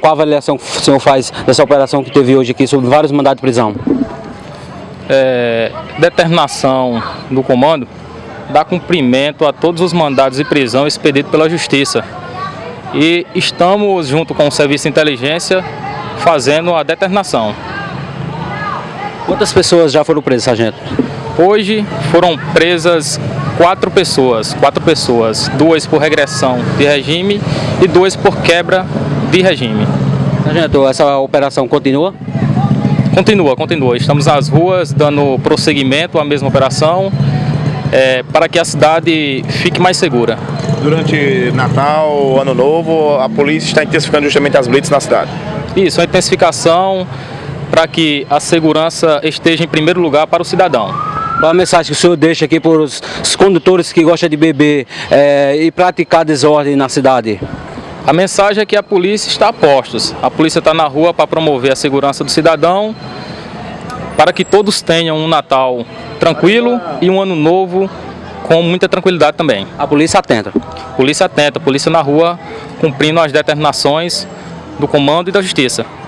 qual a avaliação que o senhor faz dessa operação que teve hoje aqui sobre vários mandados de prisão? Determinação do comando dá cumprimento a todos os mandados de prisão expedidos pela Justiça. E estamos, junto com o Serviço de Inteligência, fazendo a determinação. Quantas pessoas já foram presas, sargento? Hoje foram presas 4 pessoas, 2 por regressão de regime e 2 por quebra de regime. Sargento, essa operação continua? Continua. Estamos nas ruas dando prosseguimento à mesma operação para que a cidade fique mais segura. Durante Natal, Ano Novo, a polícia está intensificando justamente as blitz na cidade. Isso, a intensificação para que a segurança esteja em primeiro lugar para o cidadão. Qual a mensagem que o senhor deixa aqui para os condutores que gostam de beber e praticar desordem na cidade? A mensagem é que a polícia está a postos. A polícia está na rua para promover a segurança do cidadão, para que todos tenham um Natal tranquilo e um Ano Novo com muita tranquilidade também. A polícia atenta? Polícia atenta, polícia na rua cumprindo as determinações do comando e da Justiça.